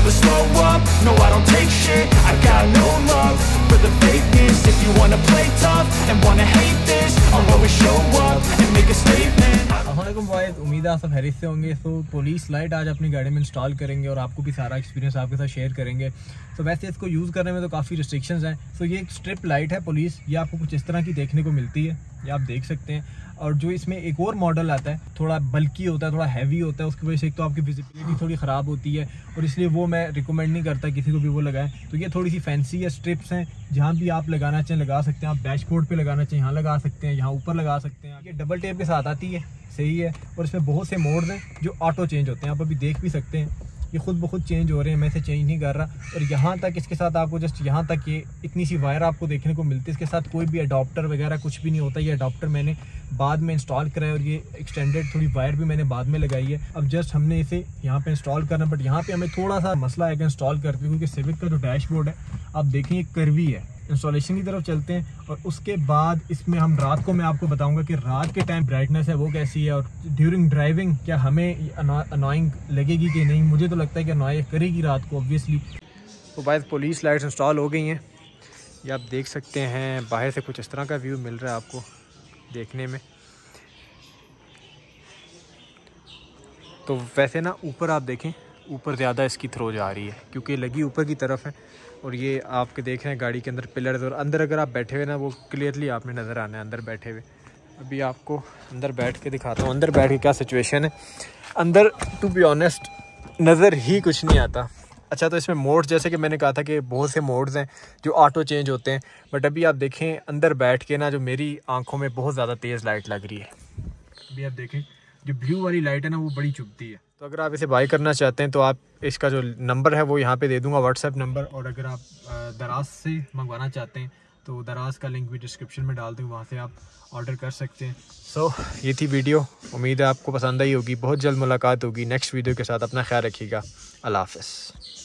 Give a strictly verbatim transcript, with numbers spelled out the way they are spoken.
never slow up, no I don't take shit, I got no love for the fakeness. If you wanna play tough and wanna hate this, I'll always show up and make a statement. अस्सलामुअलैकुम boys, उम्मीद है आप सब खैरियत से होंगे। तो police light आज अपनी गाड़ी में इंस्टॉल करेंगे और आपको भी सारा एक्सपीरियंस आपके साथ शेयर करेंगे। तो वैसे इसको यूज़ करने में तो काफ़ी रिस्ट्रिक्शंस हैं। तो ये एक स्ट्रिप लाइट है पुलिस, ये आपको कुछ इस तरह की देखने को मिलती है, ये आप देख सकते हैं। और जो इसमें एक और मॉडल आता है, थोड़ा बल्की होता है, थोड़ा हैवी होता है, उसकी वजह से एक तो आपकी विजिबिलिटी थोड़ी ख़राब होती है और इसलिए वो मैं रिकमेंड नहीं करता किसी को भी वो लगाएं। तो ये थोड़ी सी फैंसी है, स्ट्रिप्स हैं, जहाँ भी आप लगाना चाहें लगा सकते हैं। आप डैशबोर्ड पे लगाना चाहें यहाँ लगा सकते हैं, यहाँ ऊपर लगा सकते हैं। ये डबल टेप के साथ आती है, सही है। और इसमें बहुत से मोड्स हैं जो ऑटो चेंज होते हैं, आप अभी देख भी सकते हैं ये खुद ब खुद चेंज हो रहे हैं, मैं इसे चेंज नहीं कर रहा। और यहाँ तक इसके साथ आपको जस्ट यहाँ तक ये इतनी सी वायर आपको देखने को मिलती है। इसके साथ कोई भी अडॉप्टर वगैरह कुछ भी नहीं होता। ये अडॉप्टर मैंने बाद में इंस्टॉल कराया और ये एक्सटेंडेड थोड़ी वायर भी मैंने बाद में लगाई है। अब जस्ट हमने इसे यहाँ पे इंस्टॉल करना, बट यहाँ पे हमें थोड़ा सा मसला आएगा इंस्टॉल करते हुए, क्योंकि सिविक का जो डैशबोर्ड है आप देखें ये कर्वी है। इंस्टॉलेशन की तरफ चलते हैं और उसके बाद इसमें हम रात को मैं आपको बताऊंगा कि रात के टाइम ब्राइटनेस है वो कैसी है और ड्यूरिंग ड्राइविंग क्या हमें अनॉइंग लगेगी कि नहीं। मुझे तो लगता है कि अनॉय करेगी रात को ऑब्वियसली। तो बाद पुलिस लाइट्स इंस्टॉल हो गई हैं, ये आप देख सकते हैं। बाहर से कुछ इस तरह का व्यू मिल रहा है आपको देखने में। तो वैसे ना ऊपर आप देखें, ऊपर ज़्यादा इसकी थ्रो जा रही है क्योंकि लगी ऊपर की तरफ है। और ये आपके देख रहे हैं गाड़ी के अंदर पिलर्स, और अंदर अगर आप बैठे हुए ना वो क्लियरली आप में नज़र आना है अंदर बैठे हुए। अभी आपको अंदर बैठ के दिखाता हूँ अंदर बैठ के क्या सिचुएशन है। अंदर टू बी ऑनेस्ट नज़र ही कुछ नहीं आता। अच्छा, तो इसमें मोड्स जैसे कि मैंने कहा था कि बहुत से मोड्स हैं जो ऑटो चेंज होते हैं, बट अभी आप देखें अंदर बैठ के ना जो मेरी आँखों में बहुत ज़्यादा तेज़ लाइट लग रही है। अभी आप देखें जो ब्लू वाली लाइट है ना वो बड़ी चुभती है। तो अगर आप इसे बाय करना चाहते हैं तो आप इसका जो नंबर है वो यहाँ पे दे दूंगा, व्हाट्सएप नंबर। और अगर आप दराज से मंगवाना चाहते हैं तो दराज का लिंक भी डिस्क्रिप्शन में डाल दूँ, वहाँ से आप ऑर्डर कर सकते हैं। सो so, ये थी वीडियो, उम्मीद है आपको पसंद आई होगी। बहुत जल्द मुलाकात होगी नेक्स्ट वीडियो के साथ। अपना ख्याल रखिएगा। अल्लाह हाफ़िज़।